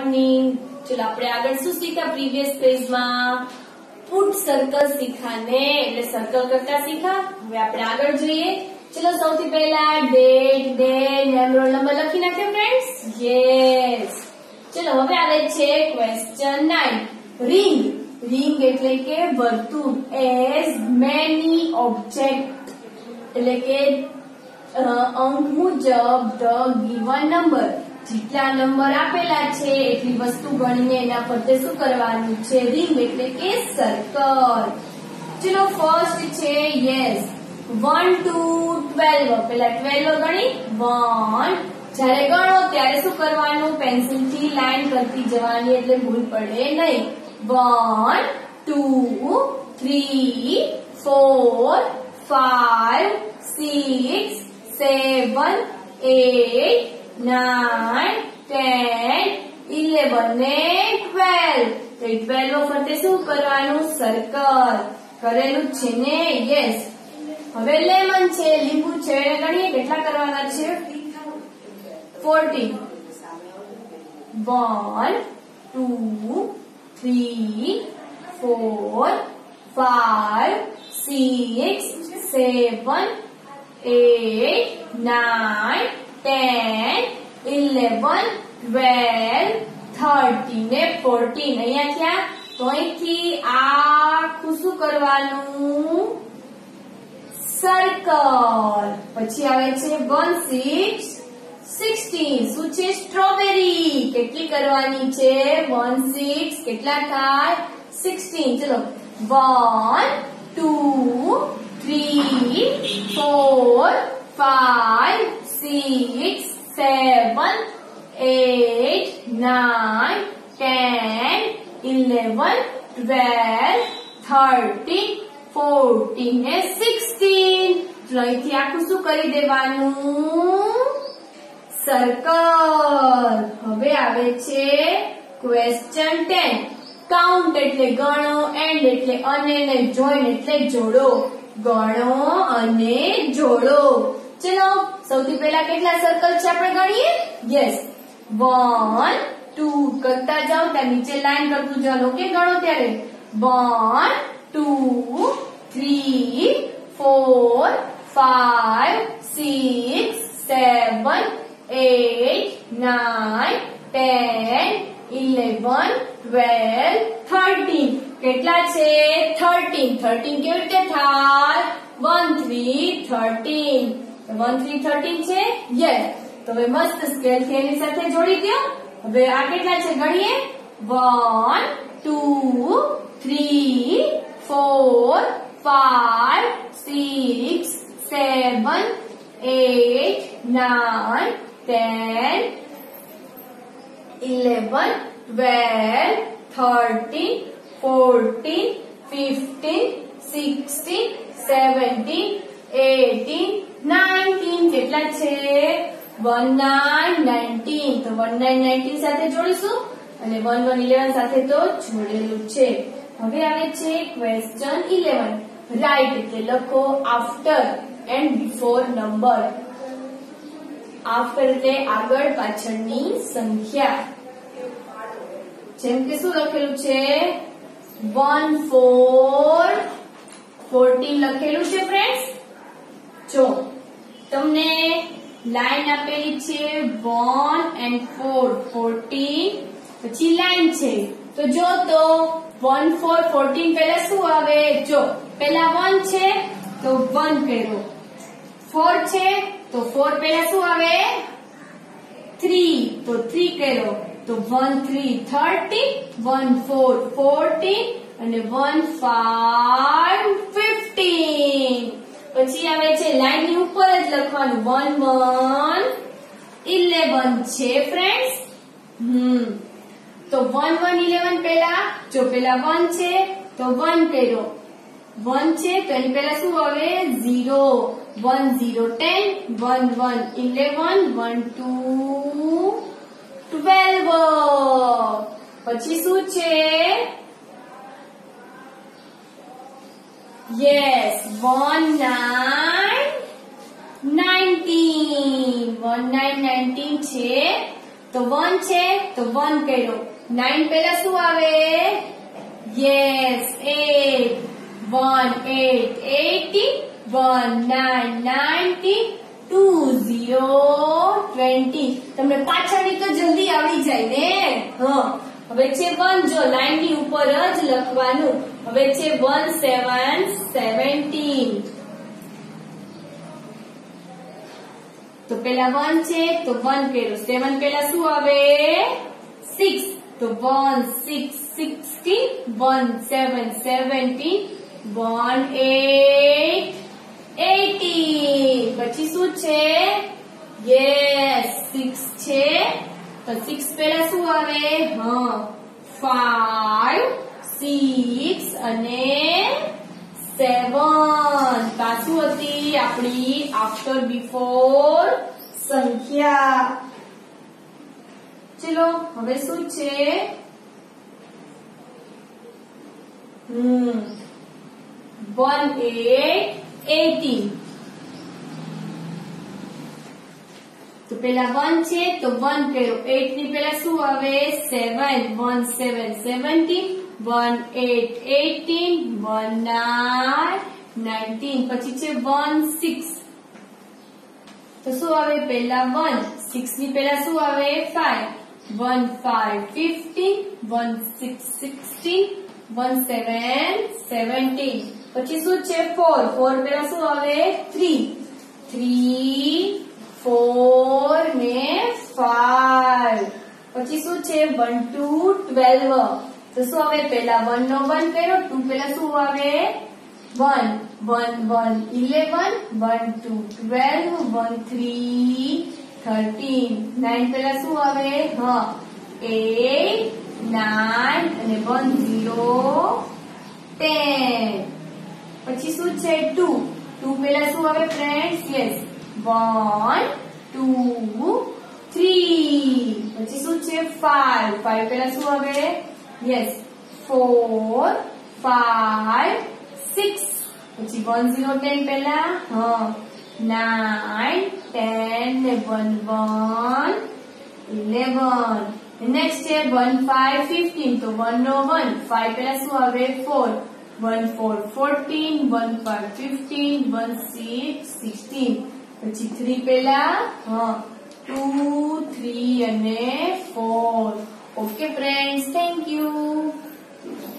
Morning. चलो આપણે આગળ શું શીખ્યા પ્રીવિયસ પેજમાં પુટ સર્કલ શીખાને એટલે સર્કલ કરતા શીખા। હવે આપણે આગળ જોઈએ। ચલો સૌથી પહેલા date day name roll number લખી નાખ્યો ફ્રેન્ડ્સ। યસ। ચલો હવે આવે છે ક્વેશ્ચન 9 રિંગ। રિંગ એટલે કે વર્તુળ એઝ મેની ઓબ્જેક્ટ એટલે કે અંક મુજબ ધ ગિવન નંબર જેટલા નંબર આપેલા છે એટલી વસ્તુ ગણીને એના ફરતે શું કરવાનું છે રિંગ એટલે કે સર્કલ। ચલો ફર્સ્ટ છે યસ 1 to 12 પેલા 12 ગણી 1 જ્યારે ગણો ત્યારે શું કરવાનું પેન્સિલ થી લાઈન કરતી જવાની એટલે ભૂલ પડે નહીં। 1 2 3 4 5 6 7 8 9 10 11 ને 12 તો 12 ફરતે શું કરવાનું સર્કલ કરેલું છે ને યસ। હવે લેમન છે લીંબુ છે ગણીએ કેટલા કરવાના છે 14 1 2 3 4 5 6 7 8 9 10 11 12 13 ને 14 અહીંયા ક્યાં તો અહીંથી આખું શું કરવાનું સર્કલ। પછી આવે છે 1 6 16 શું છે સ્ટ્રોબેરી કેટલી કરવાની છે 1 6 કેટલા થાય 16 ચલો 1 2 3 4 5 6 7 8 9 10 11 12 13 14 ને 16 ચલો અહીંથી આખું શું કરી દેવાનું સર્કલ। હવે આવે છે ક્વેશ્ચન 10 કાઉન્ટ એટલે ગણો એન્ડ એટલે અને ને જોઈન એટલે જોડો ગણો અને જોડો। ચલો સૌથી પહેલા કેટલા સર્કલ છે આપણે ગણીએ યસ 1 2 કરતા જાઓ ત્યાં નીચે લાઈન કરતું જવાનું ઓકે ગણો ત્યારે 1 2 3 4 5 6 7 8 9 10 11 12 13 કેટલા છે 13 13 કેવી રીતે થાય 1 3 13 1 3 13 છે યસ। તો હવે મસ્ત સ્કેલ થી એની સાથે જોડી દો। હવે આ કેટલા છે ગણીએ 1 2 3 4 5 6 7 8 9 10 11 12 13 14 15 16 17 18 19 કેટલા છે 19 19 તો 19 19 સાથે જોડીશું અને 11 11 સાથે તો જોડેલું છે। હવે આવે છે ક્વેશ્ચન 11 રાઇટ એટલે લખો after and before number. After એટલે આગળ પાછળની સંખ્યા જેમ કે શું લખેલું છે 1 4 14 લખેલું છે ફ્રેન્ડ્સ। જો તમને લાઈન આપેલી છે 1 and 4 14 પછી લાઈન છે તો જો તો 1 4 14 પહેલા શું આવે જો પહેલા 1 છે તો 1 કર્યો 4 છે તો 4 પહેલા શું આવે 3 તો 3 કર્યો તો 1 3 30 1 4 14 અને 1 5 15 પછી આવે છે લાઈન ની ઉપર જ લખવાનું 1 1 11 છે ફ્રેન્ડ્સ। તો 1 1 11 પહેલા જો પહેલા 1 છે તો 1 કર્યો 1 છે તો એની પહેલા શું આવે 0 1 0 10 1 1 11 1 2 12 પછી શું છે યસ 1 9 19 19 19 છે તો 1 છે તો 1 કર્યો 9 પહેલા શું આવે યસ 8 1 8 80 1 9 90 2 0 20 તમને પાછળની તો જલ્દી આવડી જાય ને હા હવે છે 1 જો લાઈન ની ઉપર જ લખવાનું હવે છે 1 7 17 તો પેલા 1 છે તો 1 કર્યો 7 પેલા શું આવે 6 તો 1 6 16 1 7 17 1 8 80 પછી શું છે યસ 6 છે તો 6 પહેલા શું આવે હા 5 6 અને 7 પાછું હતી આપણી આફ્ટર બિફોર સંખ્યા ચલો હવે શું છે 1 8 18 તો પેલા 1 છે તો 1 કર્યો 8 ની પેલા શું આવે 7 1 7 17 1 8 18 1 9 19 પછી છે 1 6 તો શું આવે પેલા 1 6 ની પેલા શું આવે 5 1 5 15 1 6 16 1 7 17 પછી શું છે 4 4 પેલા શું આવે 3 3 4 ને 5 પછી શું છે 1 2 12 તો શું આવે પેલા 1 નો 1 કર્યો 2 પેલા શું આવે 1 1 1 11 1 2 12 1 3 13 9 પેલા શું આવે હા 8 9 અને 1 0 10 પછી શું છે 2 2 પેલા શું આવે ફ્રેન્ડ્સ યસ 1 2 3 પછી શું છે 5 5 પેલા શું આવે યસ 4 5 6 પછી 1 0 10 પેલા હા 9 10 ને 1 1 11 નેક્સ્ટ છે 1 5 15 તો 1 નો 1 5 પેલા શું આવે 4 1 4 14 1 5 15 1 6 16 પછી 3 પેલા હા 2 3 અને 4 ઓકે ફ્રેન્ડ્સ થેન્ક યુ